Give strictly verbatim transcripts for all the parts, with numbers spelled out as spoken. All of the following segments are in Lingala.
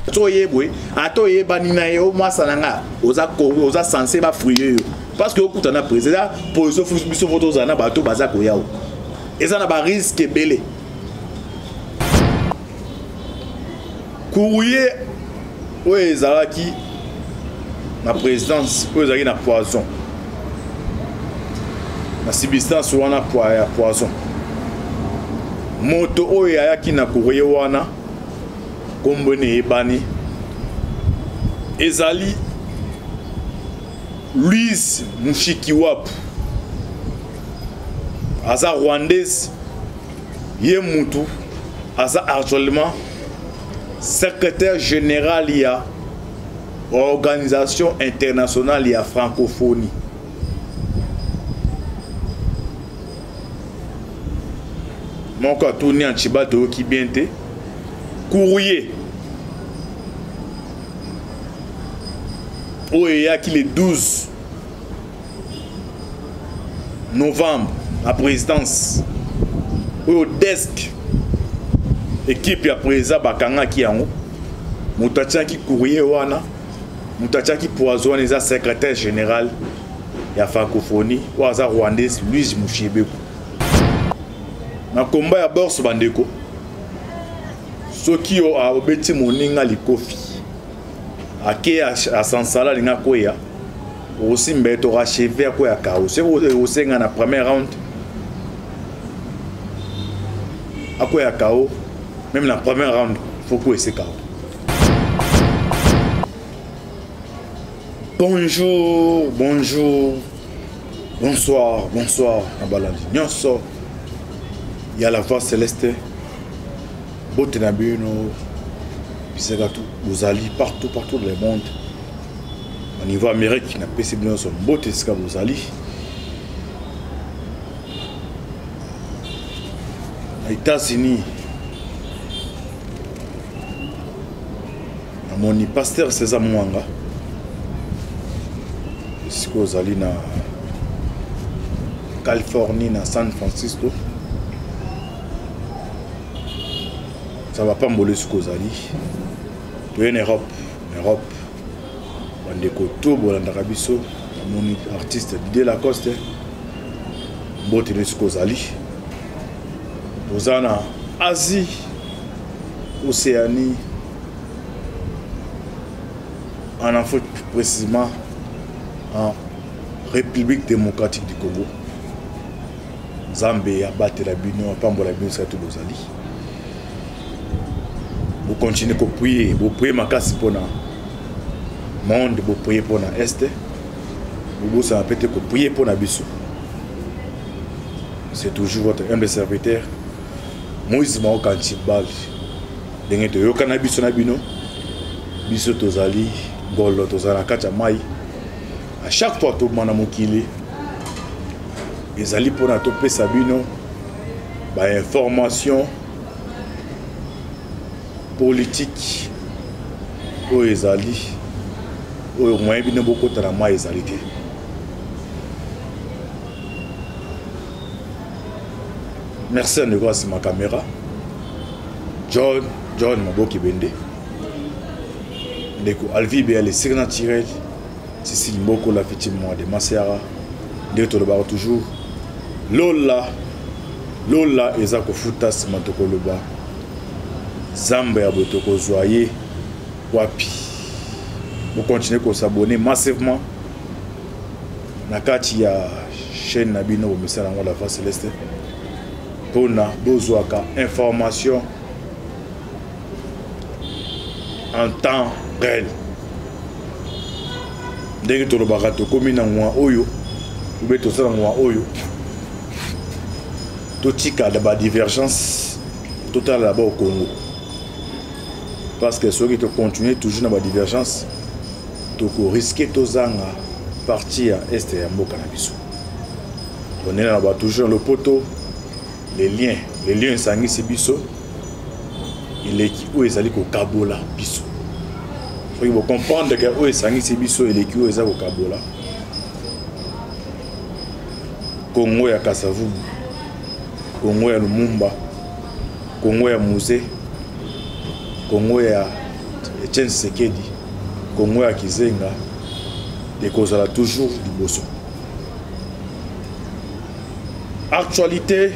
Soyebwe, atoye banina yo masananga, oza oza censé ba fruyer parce que okuta na président position biso photo zana bato bazako yao. Eza na ba risque belé. Courrier oyo ezalaki na présidence oyo ezalaki na poison. Na substance wana ya poison. Moto oyo ayaki na courrier wana kombone ebani ezali Louise Mushikiwapu aza rwandaise ye mutu aza actuellement secrétaire général ya organisation internationale ya francophonie. Mon cas tourné en Chibato qui bien te courrier où il y a qui le douze novembre à présidence au desk équipe ya président bakanga qui en mutacha qui courrier wana mutacha qui poison les secrétaire général ya francophonie ou aza rwandaise Louise Mushikiwapu na combat ya bourse bandeko soki o a obeti moninga likofi ake a sansala linga koya aussi mbeto rachever ko ya kao se o senga na premier round akoya kao même na premier round faut ko ese kao. Bonjour, bonjour, bonsoir, bonsoir na balandi nyonso il y a la voix céleste. Botenabino, vous allez partout, partout dans le monde. Au niveau américain, on a P C B son botte, c'est vous allez. Aux États-Unis, mon pasteur César Mwanga, c'est que vous allez na Californie, na San Francisco. Ça va pas m'boler ce qu'on a dit. Tu es en Europe, en Europe, on est côté, on est en Arabie, mon artiste Didier Lacoste, on est ce qu'on a dit. On est en Asie, Océanie, en Afrique précisément, en République démocratique du Congo. Zambie a battu la Bino, pas m'boler la Bino, c'est tout le monde. Vous continuez à prier, vous priez ma casse pour le monde, vous priez pour l'Est, vous vous appelez que vous priez pour l'Abisso. C'est toujours votre humble serviteur. Moïse Mao Kantibal. Dengue to yokana biso na bino. Biso tozali golo tozala kacha mai. À chaque fois to mana mokili. Ezali pour na to pesa bino ba information politique au ezali au moyen bino beaucoup de ma ezalité. Merci à nous c'est ma caméra. John John Maboki Bende. Ndeko Alvi Béa les signes naturels. Cécile Mboko la victime de Maseara. Ndeko le toujours. Lola Lola ezako futas matoko loba. Zamba ya botoko zoyer wapi. Vous continuez à s'abonner massivement. Nakati ya chaîne Nabino au message à la face céleste. Pour na besoaka information en temps réel. Dès que tu as dit que tu as oyo, ou bien tu as oyo, tu as une divergence totale là-bas au Congo. Parce que ceux qui continuent toujours dans la divergence, tu risques de partir à l'Est et à Mokanabiso. On est là-bas toujours le poteau, les liens, les liens sanguins c'est biso. Il est qui où ils allaient au Kabola biso. Il faut comprendre que où ils sanguins c'est biso et les qui où ils allaient au Kabola. Congo ya Kasavubu, Congo ya Lumumba, Congo ya Musée, Congo ya Etienne Tshisekedi Congo ya Kizenga et kozala toujours liboso. Actualité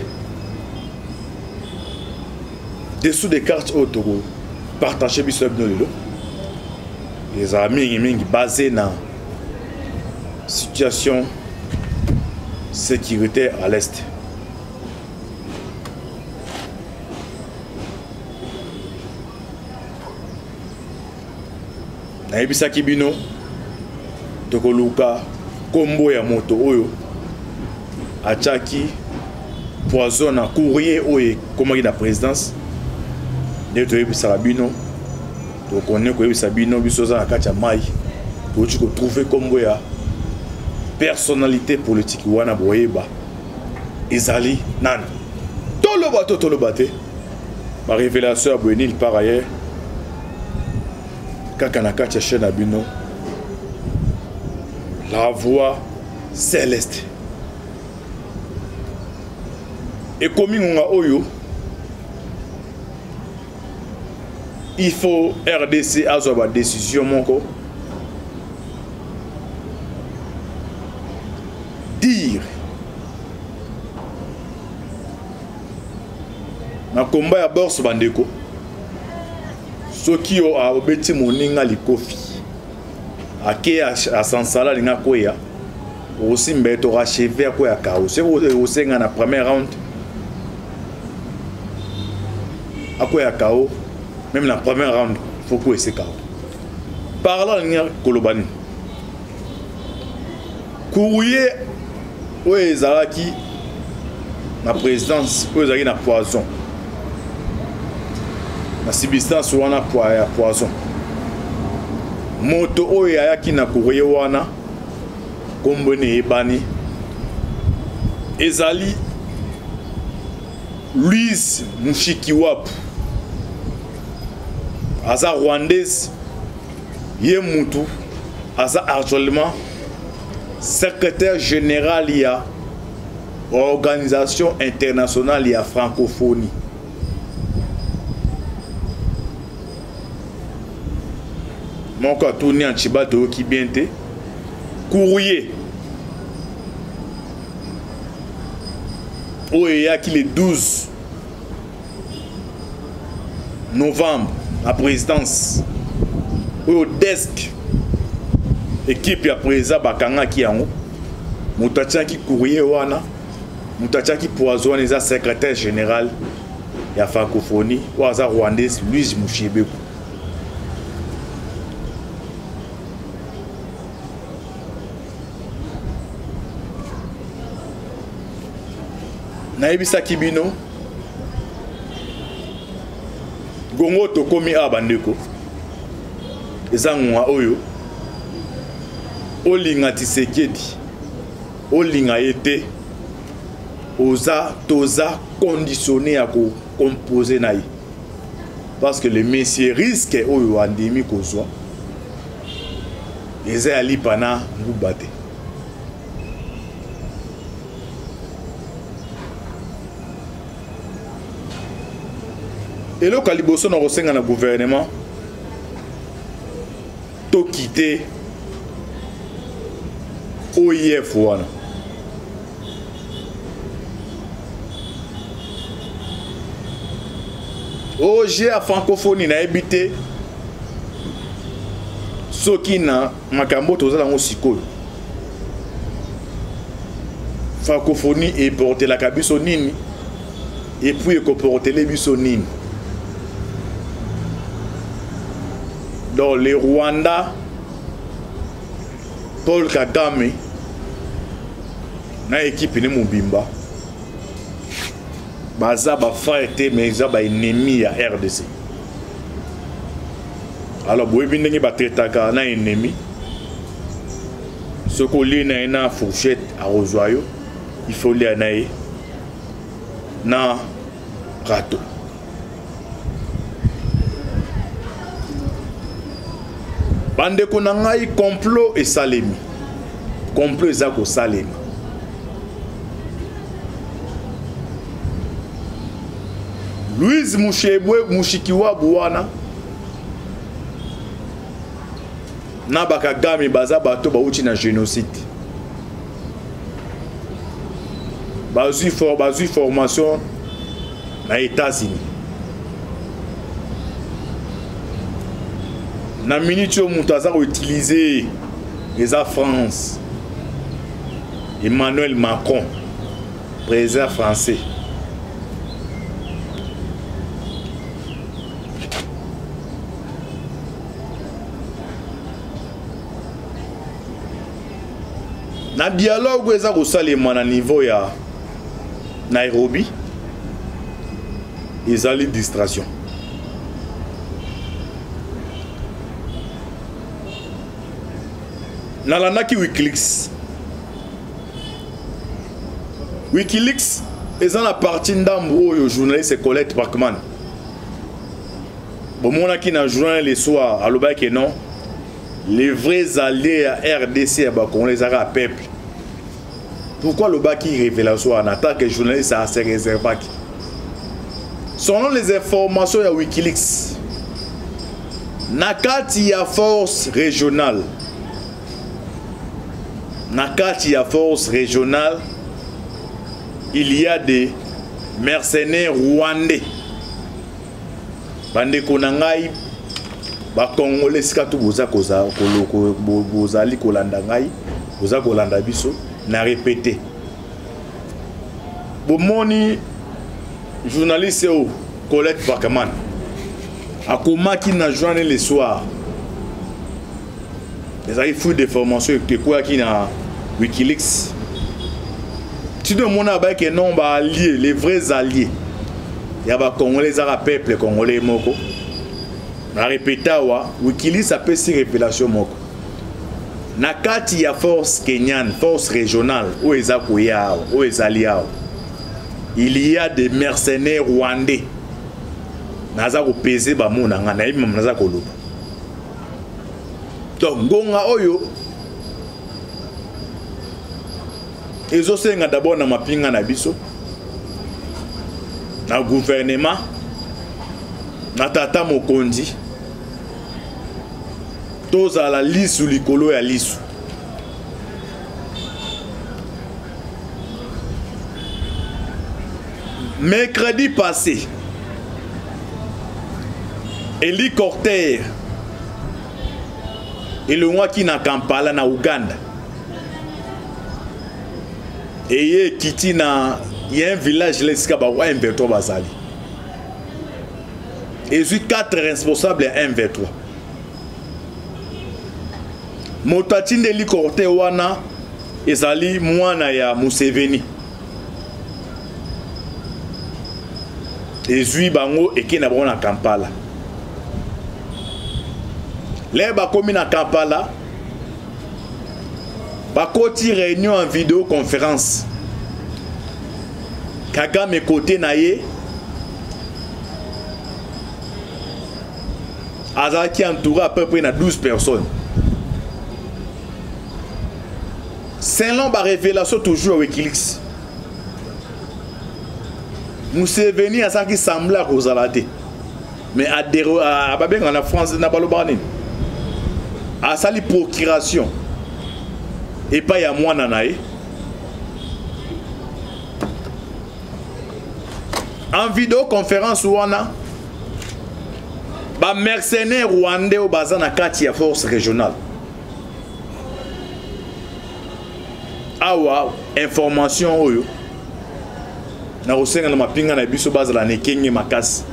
dessous des cartes autour partager biso lelo. Les amis mingi basés na situation sécuritaire à l'est. Naibisaki bino tokoluka kombo ya moto oyo achaki poison na courrier oyo komaki na présidence de toyebisaka bino tokone koyebisa bino biso za na kati ya mai tochi ko trouver kombo ya personnalité politique wana boyeba ezali nani toloba to toloba te ma révélation à Bwenil par ailleurs kaka na kati ya chaîne abino la voix céleste et comme ngonga oyo il faut R D C azwa ba décision moko dire na combat ya bourse bandeko soki o a obeti moninga likofi ake a sansala linga koya aussi mbeto rachever koya kao se o senga na premier round akoya kao même la première round faut que c'est kao parlant linga kolobani courrier o ezalaki na présidence o ezalaki na poison na substance wana ya poison moto oyo ayaki na courrier wana kombone ebani ezali Louise Mushikiwap aza rwandaise ye mutu aza actuellement secrétaire général ya organisation internationale ya francophonie. Mon cas tourné en Chibato qui bien te courrier où il y a qui le douze novembre à présidence au desk équipe ya président bakanga ki yango mutatia ki courrier wana mutatia ki poison les secrétaire général ya francophonie ou aza rwandaise Louise Mushikiwap. Naibisa kibino gongo tokomi abandeko ezangwa oyo olinga Tshisekedi olinga ete oza toza conditionné à composer naï parce que le messieurs risque oyo andimi kozwa eza ali pana ngubate. Et le caliboso na rosenga na gouvernement to quitter O I F wana O G a francophonie na habité soki na makambo tozala ngo sikoyo francophonie et porter la kabiso nini et puis ko porter les biso nini. Dans le Rwanda, Paul Kagame, na équipe de Mubimba, baza ba frère mais ils ba ennemi à R D C. Alors boy bindenge ba tretaka na ennemi. Ce qu'on lit na na fourchette à Rosoyo, il faut lire na na râteau. Bande konangai complot et salemi. Complot et zako salemi. Louise Mushikiwap wana na bakagame baza bato bauti na génocide bazui for bazui formation na États-Unis na minute yo mutu aza koutilize eza France Emmanuel Macron président français na dialogue eza kosalema na niveau ya Nairobi ezali distraction nalandaki Wikileaks Wikileaks eza na partie ndambu oyo journaliste Colette Bachmann bomonaki na journal le soir alobaki non les vrais alliés à R D C on les a à peuple. Pourquoi le baki révélation en attaque que journaliste à se réserve? Selon les informations de Wikileaks, nakati ya force régionale, nakati ya force régionale, il y a des mercenaires rwandais. Bande konangai ba Congolais sika tu boza koza koloko bozali kolanda ngai boza kolanda biso na répéter bomoni journaliste o Colette Bachmann akomaki na journée le soir les a fouillé des formations que quoi qui na Wikileaks tu dois mona ba que non ba alliés les vrais alliés ya ba Congolais za peuple congolais moko na répéta wa Wikileaks a pesi révélation moko nakati ya force kenyane force régionale ou ezakoya ou ezaliao il y a des mercenaires rwandais naza ko peser ba mona ngana ibi naza ko loba donc ngonga oyo ezo senga d'abord na mapinga na biso na gouvernement na tata mokonzi toza la lisu likolo ya lisu mercredi passé hélicoptère et le mois qui na Kampala na Uganda et y kiti na y a un village lesika ba wa M vingt-trois bazali et j'ai quatre responsables à M vingt-trois motatine hélicoptère wana ezali mwana ya Museveni ezui bango eke na bango na Kampala le bakomi na Kampala bakoti réunion en vidéoconférence Kagame côté na ye azaki entouré à peu près na douze personnes selon la révélation toujours Wikileaks Museveni a ça qui semble à Rosalade mais à à Babeng en France n'a pas le barné à sali procuration et pas y a moi nanae en vidéoconférence ou on a ba mercenaires rwandais au bazar na kati ya force régionale awa information oyo na kosenga na mapinga na biso bazala nekenge makasi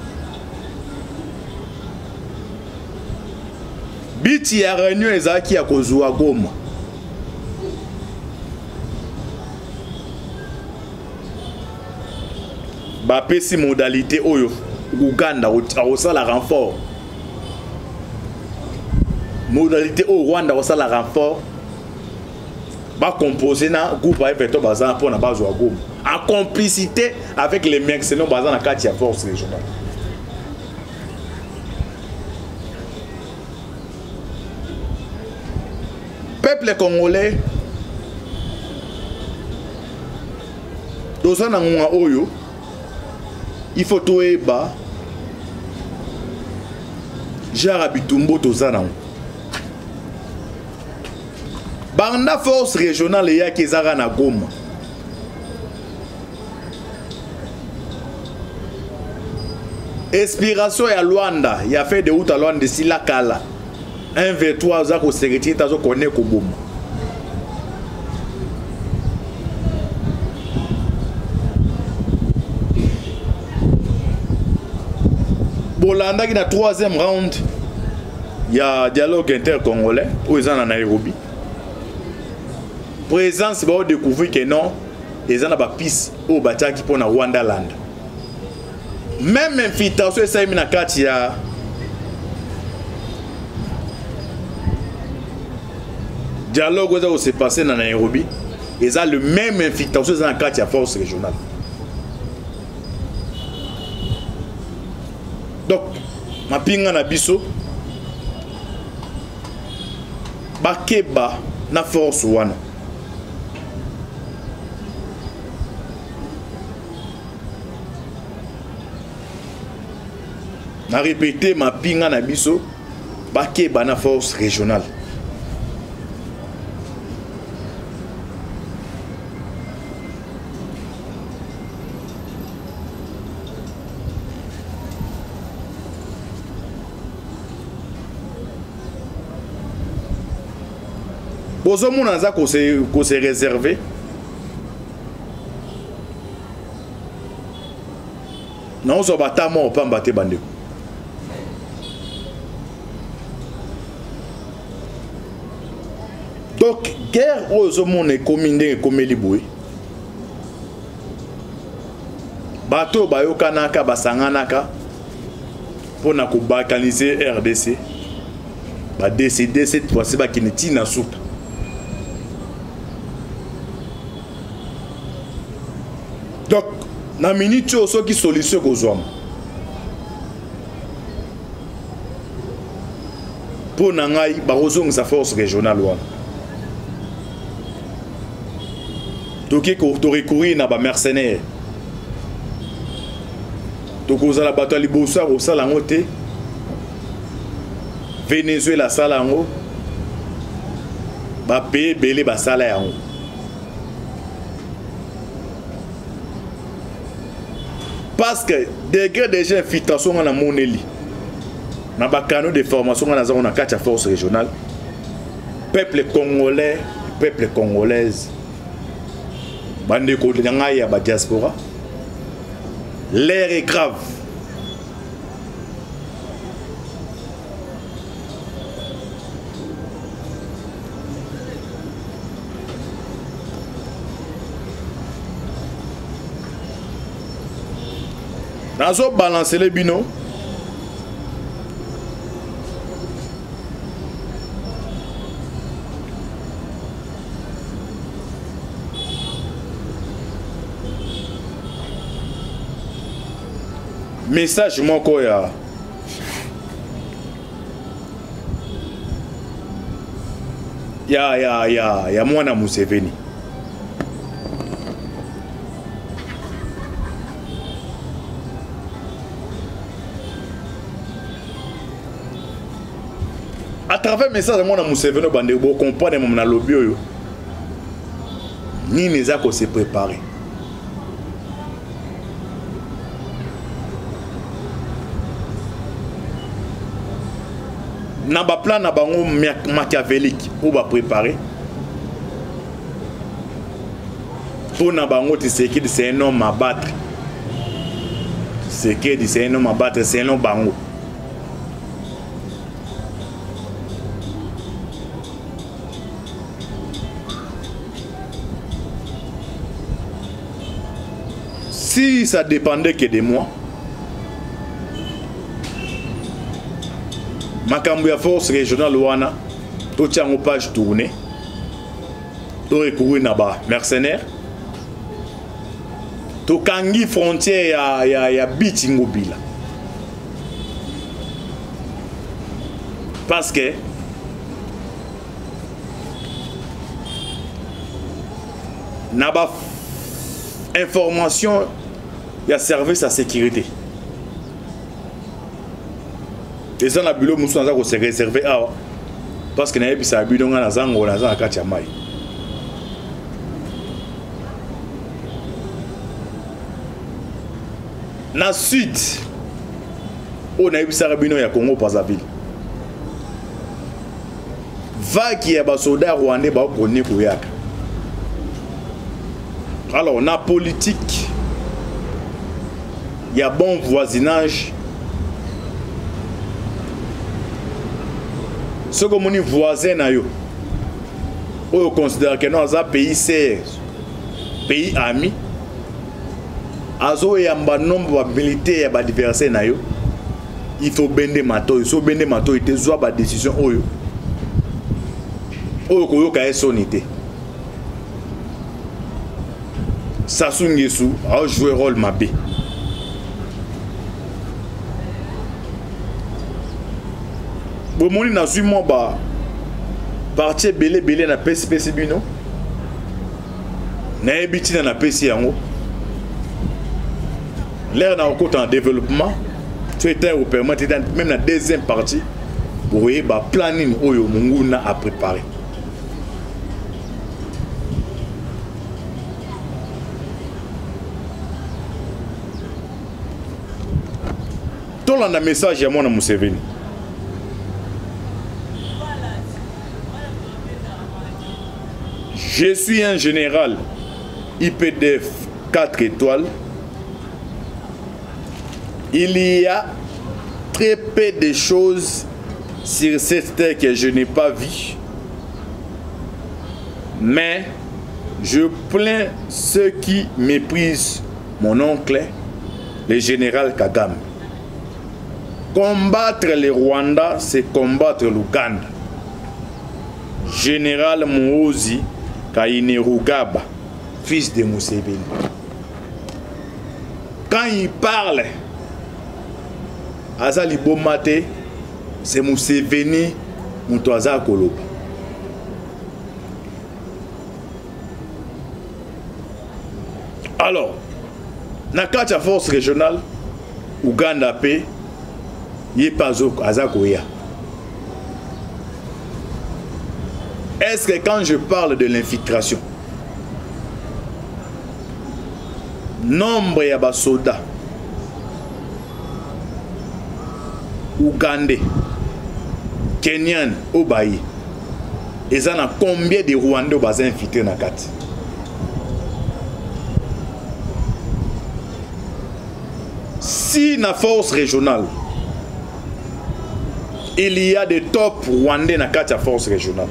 biti ya réunion ezaki ya kozwa Goma ba pesi modalité oyo Uganda osala renfort modalité au Rwanda osala renfort ba composer na groupe A F vingt-trois bazan pour na base wa Goma en complicité avec les mercenaires bazan na kati ya force régionale peuple congolais dozana ngwa oyo il faut toeba Jara Bitumbo tozana banda force régionale ya kezara na Goma inspiration ya Luanda ya fait de route à Luanda si la kala un v trois za ko sécurité tazo connaît ko boma Bolanda qui na troisième round ya dialogue intercongolais où ils en Nairobi présence va découvrir que non ils en a ba piste au bataki pour na Rwanda land même invitation ça mina kati ya dialogue où s'est passé dans Nairobi ils ont le même invitation dans kati ya force régionale. Donc ma pinga na biso bakeba na force wana na répéter ma pinga na biso bakeba na force régionale. Bozo mona za ko se ko se réserver non so batamo opamba te bandeko donc guerre ozo mona ekomi ndenge komeli boye bato bayokanaka basanganaka pona ko balkaniser R D C ba décider cette fois-ci ba kineti na soupe. Donc, na minute oso qui solution kozwama pour nangai barozong sa force régionale wana toki ko to recourir na ba mercenaires to kozala bato ali bosa ko sala ngote Venezuela sala ngo ba paye belé ba sala yango. Parce que degré déjà infiltration dans la monnaie, dans le canaux de formation dans la quatre force régionale, peuple congolais, peuple congolaise, bande de la diaspora, l'air est grave. Nazo balancer les bino. Message mon koya. Ya ya ya ya mwana Museveni. À travers le message de mon Museveni, vous comprenez mon lobby. Ni les a se préparer. N'a pas plan na bango machiavélique pour ba préparer. Pour na bango Tshisekedi c'est un homme à battre. Tshisekedi c'est un homme à battre, c'est un homme bango. Si ça dépendait que de moi, ma cambu force régionale wana, tout tient aux pages tournées, tout recourir naba mercenaires, tout kangi frontière ya ya ya biti ngobila. Parce que naba information il y a service à sécurité. Et ça, la bureau moussou se réservé à parce que nayebi sa bino nga nazango nazanga kati ya mai. Na sud o nayebi sa bino ya Congo Brazzaville. Vague ya basoda rwandais ba koni koyaka. Alors on a politique, il y a bon voisinage. Ce que mon voisin na yo, on considère que nous avons un pays serre, pays ami. Azo yamba nombre de militaires ba diverser na yo. Il faut bender mato, il faut bender mato, il te zoa ba décision oyo. Oyo koyo ka sonité. Sassou Nguesso a joué rôle mabé. Bon moni na zui mo ba parti belé belé na P C P C bino. Na ebiti na P C yango. L'air na côté en développement, tu étais au permettre même la deuxième partie pour voyez ba planning oyo munguna a préparé. Tout le monde message à moi na Museveni. Je suis un général I P D F quatre étoiles. Il y a très peu de choses sur cette terre que je n'ai pas vues. Mais je plains ceux qui méprisent mon oncle, le général Kagame. Combattre le Rwanda, c'est combattre l'Ouganda. Général Muhoozi Kainerugaba, fils de Museveni. Quand il parle, Azali Bomate, c'est Museveni Mutoaza Koloba. Alors, dans la force régionale, Ouganda P, il n'y a pas Azakoya. Est-ce que quand je parle de l'infiltration, nombre de soldats ougandais, kenyans, Obaï, et ça a combien de Rwandais ont infiltré dans la carte? Si dans la force régionale, il y a des top Rwandais dans la force régionale,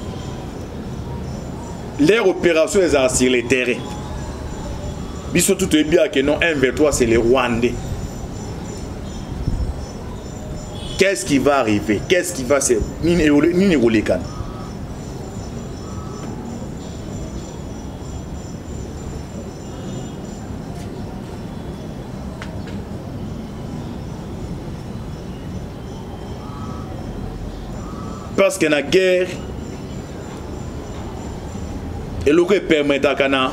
les opérations sont sur le terrain. Mais surtout, tu es bien que non, un vers trois, c'est les Rwandais. Qu'est-ce qui va arriver? Qu'est-ce qui va se... Ni Rolekan. Parce que la guerre, et le qui permet à Kana,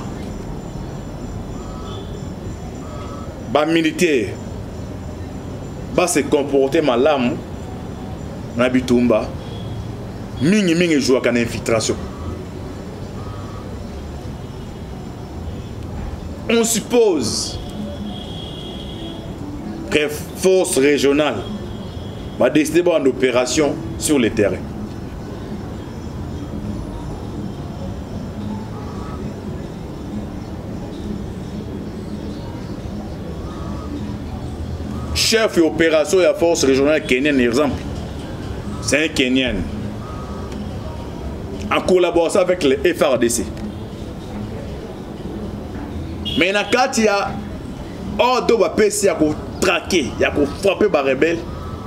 les militaires, va se comporter mal na bitumba, mingi mingi joue à infiltration. On suppose que force régionale va décider d'une opération sur le terrain. Chef d'opération de la force régionale kenyenne, exemple, c'est un Kenyan. En collaboration avec le F R D C. Mais quand il y a ordre de P C, il y a traquer, il y a frapper les rebelles.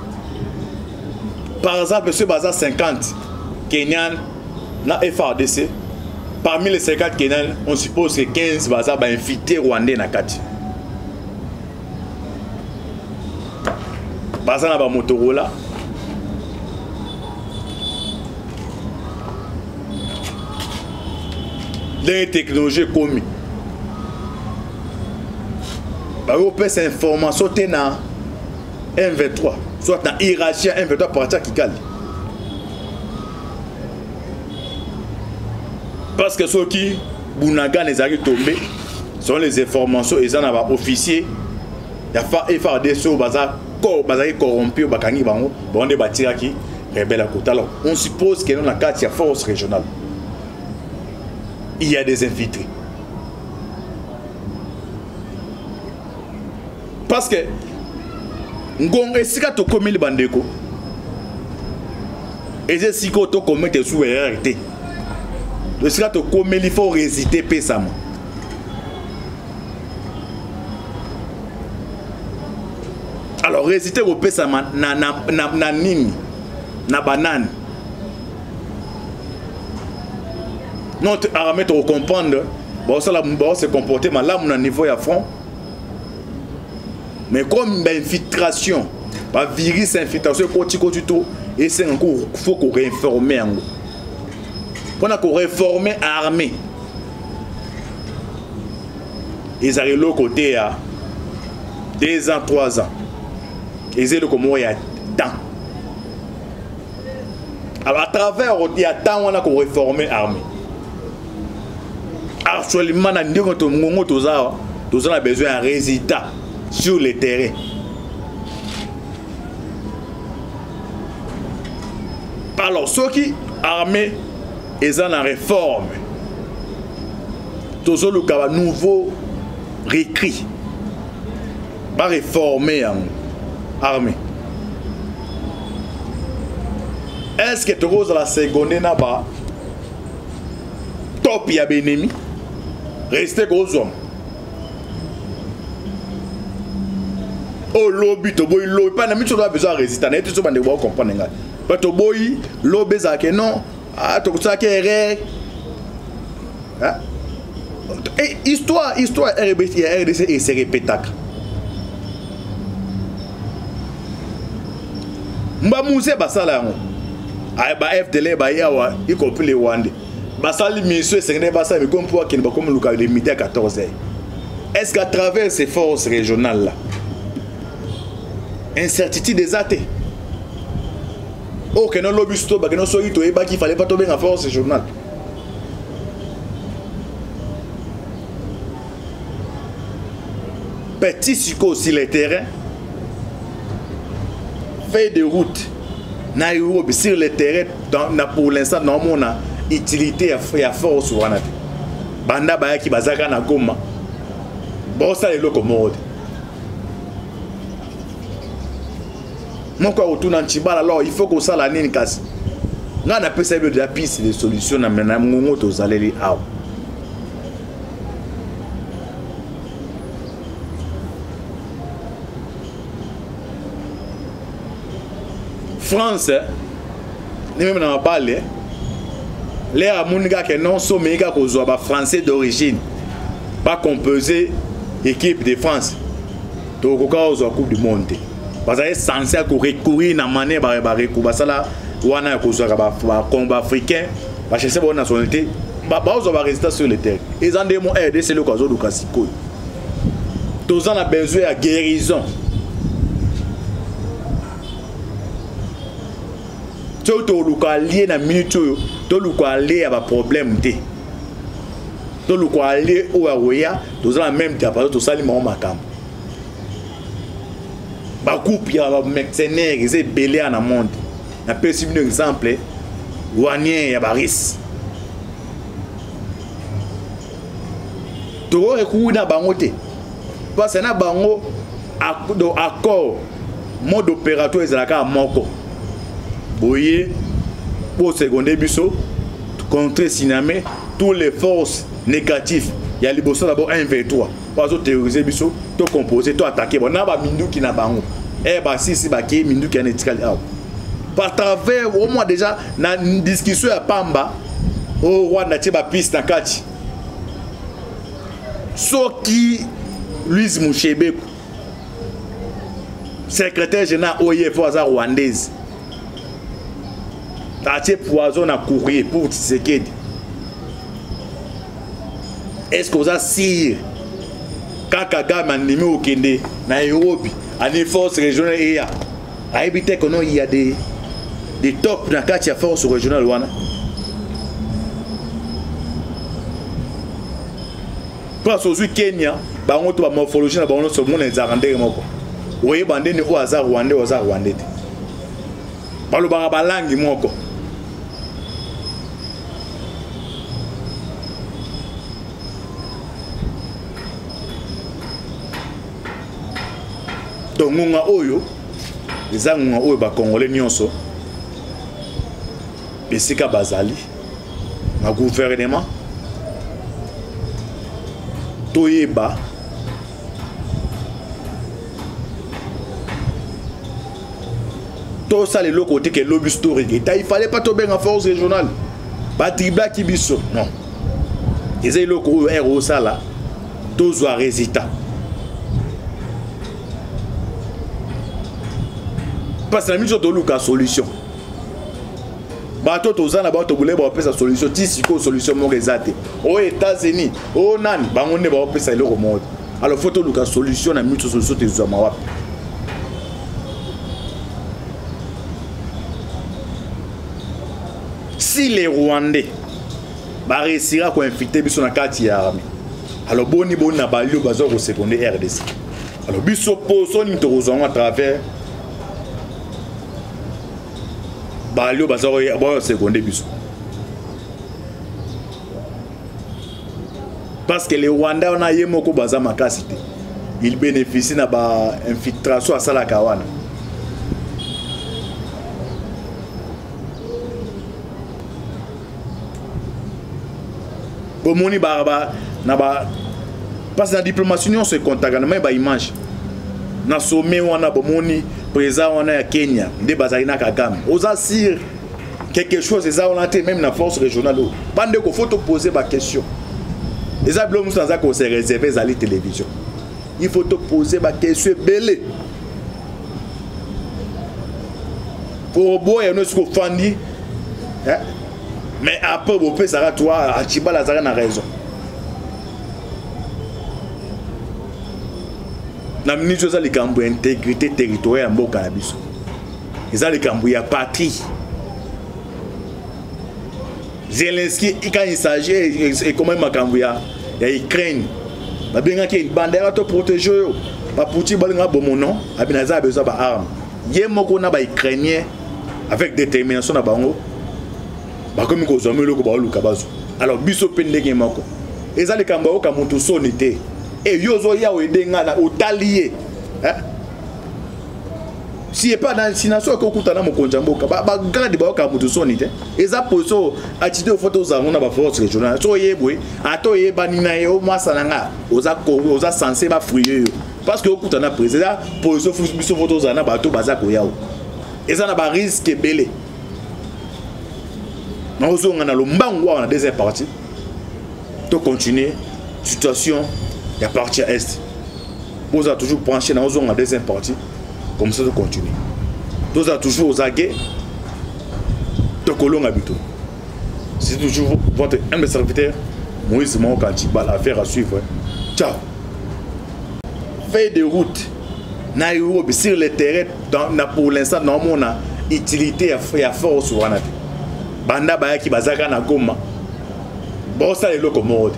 Par exemple, M. Baza cinquante Kenyan dans F R D C. Parmi les cinquante Kenyans, on suppose que quinze Baza va infiltrer Rwandais dans la carte. Baza na ba Motorola. Les technologies communes. Bah, on peut cette information dans un vingt-trois, soit dans hiérarchie un vingt-trois partir qui calme. Parce que ceux qui Bounaga les arrivent tombés sont les informations ils en ont officier il y a fa et faire des choses bazar corps bazar corrompu bakangi bango bon des bâtir qui rebelle à côté. Alors on suppose que dans la carte il y a force régionale, il y a des infiltrés parce que ngon esika to komi le bandeko et c'est si ko to commettre sous erreur. Le sera te comme il faut résister pésamment. Alors résister au pésamment na na na na nini na banane. Notre armée te comprendre. Bon ça là bon se comporter mais là mon niveau à fond. Mais comme l'infiltration, par virus infiltration côté tout et c'est encore faut qu'on réinformer en on a réformé l'armée. Ils arrivent l'autre côté à deux ans, trois ans. Ils ont comme il y a temps. Alors à travers il y a temps on a réformé l'armée. Actuellement, nous avons besoin d'un résultat sur le terrain. Alors ceux qui armés ils ont la réforme. Tous le nouveau réécrit. Pas réformer en armée. Est-ce que tu as la seconde là-bas? Top, il y a des ennemis. Restez aux hommes. Oh, lobby, tu boy, lobby. Pas d'ami, tu dois besoin de résister. Tu dois comprendre. Mais tu boy, lobby, ça que non. Ah, tu sais que erreur. Histoire, histoire, R D C et c'est répétable. Mbamouze basala ngo. Ay ba F D L ba yawa, y compris les Wandais. Basali monsieur c'est ne basa mais comme pour qu'il ba comme le cas de midi à quatorze heures. Est-ce qu'à travers ces forces régionales là, incertitude des athées. Oh, que non lobby stop, que non soyez tout et bah qu'il fallait pas tomber en force régionale. Petit succo sur les terrains, fait de route, Nairobi sur les terrains, dans, pour l'instant, dans mon utilité à force ou en Banda Baya qui bazaka na Goma. Bon, ça est locommode. Mon corps retourne en Chibala, alors il faut qu'on s'en la nine casse. Nous on appelle ça de la piste de solutions, mais nous avons tous allés à France, nous même n'en parlé. Les Amouniga qui non sont méga français d'origine, pas composé équipe de France. Donc au cas où la Coupe du Monde. Parce que c'est censé recourir dans la manière de recourir. Parce que là, on a un combat africain, parce que c'est une nationalité, on va rester sur le terrain. Ils ont des mots aider, c'est le cas de Kassiko. Tous on a besoin de guérison. Tu as lié dans la minute, tu as lié à un problème. Tu as lié au Aouya, tu as même diapason, tu as lié au Makam. Bakoup, il y a des mercenaires qui sont belés dans le monde. Je peux citer un exemple. Wanien et Baris. Tu as recours dans Bangote. Parce que Bango accord mode opératoire est à Moko. Boye, pour seconde biso, contre Sinamé, toutes les forces négatives. Il y a les bossons d'abord un vers trois. Parce que terroriser biso, tout composer, tout attaquer. Bon, n'a pas Mindu qui n'a pas. Eh bah si si bah qui Mindu qui a étiqueté. Par travers au moins déjà na discussion à Pamba, au roi n'a pas piste na kati. Soki Louise Mouchebe, secrétaire général O I F rwandaise. T'as poison à courir pour Tshisekedi. Est-ce que vous avez si quand Kagame a mis au Kende, Nairobi, à une force régionale, il y a à éviter qu'il y a des des tops dans la force régionale. parce que Kenya bango to ba morphologie na bango so mon ezarande moko oye bande ni o azar rwandais o azar rwandais balo ba balangi moko donc ngonga oyo eza ngonga oyo ba congolais nyonso besika bazali na gouvernement toyeba tout ça les locaux côté que lobby historique il fallait pas tomber en force régionale pas tribla qui biso non les locaux héros ça là tous ont résultat parce que la mission de Lucas solution bato tous na bato boule ba pesa solution tisiko solution mo rezate aux États-Unis au nan bango ne ba pesa le remonte alors faut to Lucas solution na mission solution te zwa mawa. Si les Rwandais ba réussir à infiltrer biso na kati ya armée alors boni boni na balio bazo ko secondaire R D C alors biso poso ni to rozonga à travers balio bazo ko secondaire biso parce que les Rwandais on a yemoko baza makasité ils bénéficient na ba infiltration à sala kawana. Moni barba na ba parce que la diplomatie on se contacte mais ba image na sommet on a bomoni président on a à Kenya de bazalina Kagame aux assir quelque chose et ça on a été même na force régionale bande ko faut te poser ba question les ablons sans ça qu'on s'est réservé à la télévision il faut te poser ba question belé pour boy on se fandi hein. Mais après, vous pouvez savoir, toi, Achiba Lazare a raison. La ministre de l'intégrité territoriale en Bocanabiso. Ils ont les patrie. Zelensky, quand il s'agit, et comment il m'a il Ukraine. Il y a une bandère à protéger. Il y a un nom, il y a besoin d'armes. Il y a un Ukrainien avec détermination à Bango. Comme ils ont mis le Kabazo. Alors, biso pendeke mako. Eza le kambao kamuntu sonite. Et yozo ya wedenga na otalié. Hein? Si pas dans sinaso ko kutana mo konjamboka ba ba grade ba kamuntu sonite. Eza poso attitude photo za mona ba force régionale. So yebwe ato yeba nina yo mwasananga oza ko oza censé ba fruyer yo. Parce que okutana président poso biso photo za na ba to baza ko yawo. Eza na ba risque belé. Nous avons la deuxième partie. Pour continuer, situation, il y a partie est. Vous avez toujours branché dans la deuxième partie. Comme ça, vous continuez. Vous avez toujours aux aguets. De colon habituel. C'est toujours votre humble serviteur, Moïse Moukantiba, l'affaire à suivre. Ciao. Feuille de route. Nairobi, sur le terrain, pour l'instant, dans mon utilité à force sur la banda baya ki bazaka na Goma bosa le locomotive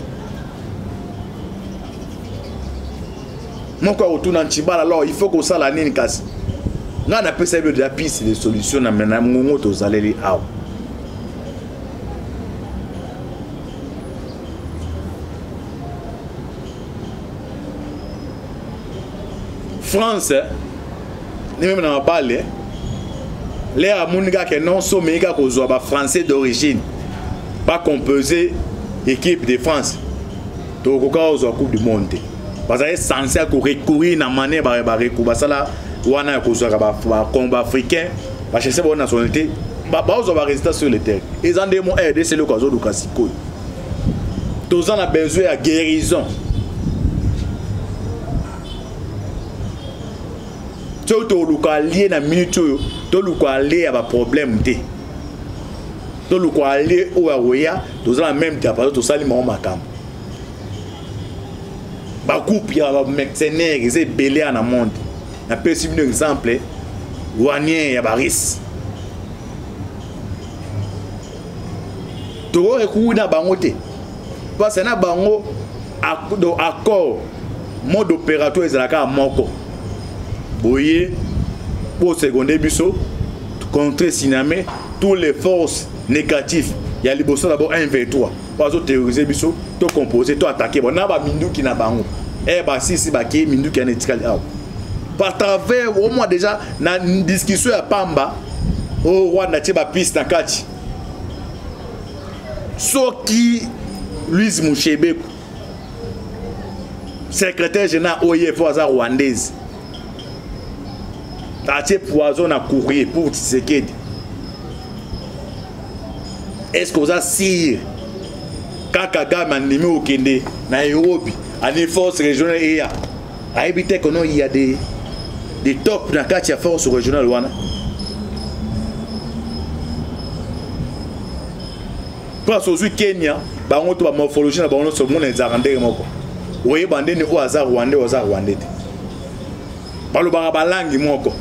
moko otuna Nchibala alors il faut que ça la nini kasi nga na pesa de la piste de solution na mena ngongo to zaleli aw France ni même na parler les amuniga que non sont méga cause ba français d'origine pas composé équipe de France donc au cas où coupe du monde parce que censé recourir na manière ba ba recourir ça là wana cause ba combat africain ba chercher bonne nationalité ba ba on va rester sur le terrain ils ont des mots aider c'est le cas de Kasiko tous on a besoin de guérison. Tout le cas lié na minute tout le cas lié à problème té tout le cas lié au aroya tous la même diapason tout ça li ma makam ba coupe ya ba mercenaires ils belé en monde na pesi un exemple wanien ya baris to recourir na bango té parce na bango accord mode opératoire ezalaka moko boye pour seconder biso contre Sinamé toutes les forces négatives il y a liboso d'abord un v trois pas terroriser biso to composer to attaquer bon na ba minduki na bango eh ba si si ba ki minduki na etikali aw par travers au moins déjà na discussion ya pamba o Rwanda ti ba piste na kati soki Louise Mushebeko secrétaire général O I F aza rwandaise atie poison na courrier pour Tshisekedi. Est-ce que vous avez sire quand Kagame a nommé au Kende Nairobi à une force régionale et il a évité qu'il y a des des tops dans la force régionale wana parce que Kenya ba on to morphologie na ba on so mon ezarandé moko oye bande ne o azar rwandais o azar rwandais balo ba ba langue moko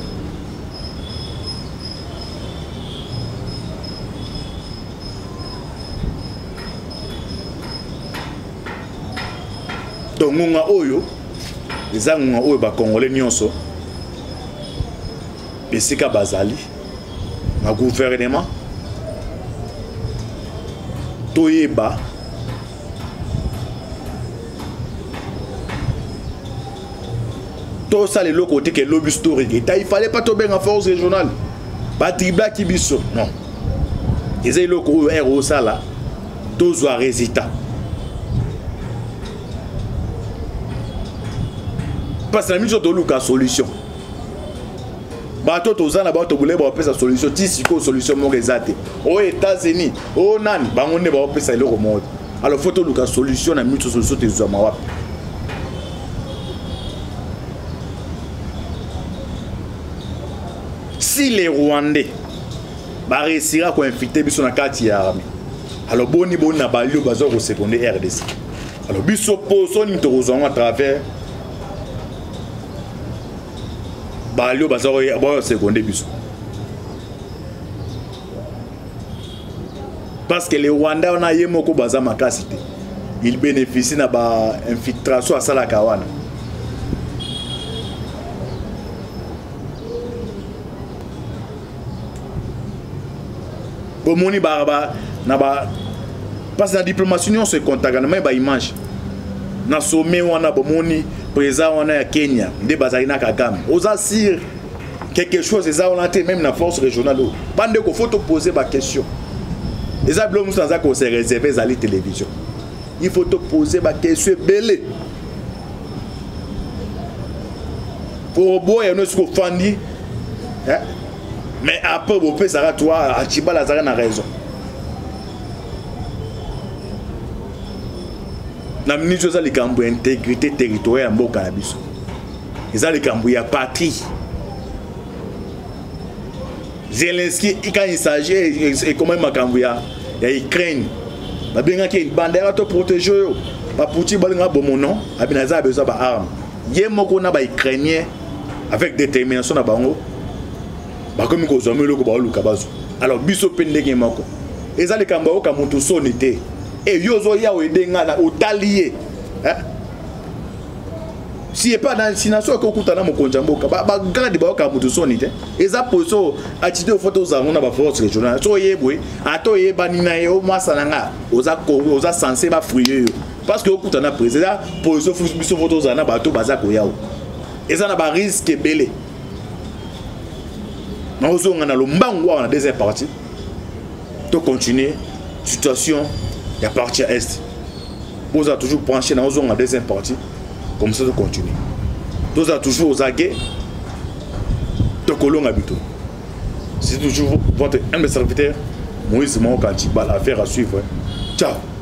donc ngonga oyo eza ngonga oyo ba congolais nyonso besika bazali na gouvernement toyeba tout ça les locaux côté que lobby historique il fallait pas tomber en force régionale ba tribla ki biso non les locaux héros ça là tous ont résultat parce que la mission de Luka solution bato tozana na bato boule ba pesa solution ti siko solution mo rezate aux États-Unis au nani bango ne ba pesa le remonte alors faut to Luka solution na mission solution te zwa mawapi si les Rwandais ba réussir à infiltrer biso na kati ya armée alors boni boni na balio bazo ko seconder R D C alors biso poso ni to kozonga à travers balio bazo ko seconder biso parce que les Rwandais on a yemoko baza makasi te ils bénéficient na ba infiltration à sala kawana bomoni baraba na ba parce que la diplomatie on se contacte mais ba image na sommet wana bomoni président wana ya Kenya nde bazali na Kagame oza sir quelque chose eza on a même na force régionale bande ko faut te poser ba question les ablons sans ça qu'on se réserver à la télévision il faut te poser ba question belé pour boy no ce fandi hein. Mais après, vous pouvez savoir, toi, Achiba Lazare a raison. La ministre de l'intégrité territoriale en Bocanabiso. Ils ont les patrie. Zelensky, quand il s'agit, et comment il m'a il y a Ukraine. Il y a une bandère à te protéger. Il y a un nom, il y a besoin d'armes. Il y a un Ukrainien avec détermination à Bango. Comme ils ont mis le Kabazo. Alors, biso pendenge mako. Eza le kambao ka mutu sonité. Et yozo ya wedenga na otalié. Hein? Si pas dans sination ko kutana mo konjamboka, ba ba grade ba ka mutu sonité. Eza poso atide photo za ngona ba force régionale. So yebwe, ato yeba nina yo mwasananga. Oza ko oza censé ba fruyer. Parce que okutana président poso biso photo za na ba to bazako yao. Eza na ba risque belé. Nous avons la deuxième partie. Pour continuer, situation, il y a partie est. Vous avez toujours branché dans la deuxième partie. Comme ça, vous continuez. Vous avez toujours aux aguets. De colon habituel. C'est toujours votre humble serviteur, Moïse Moukantiba, l'affaire à suivre. Ciao.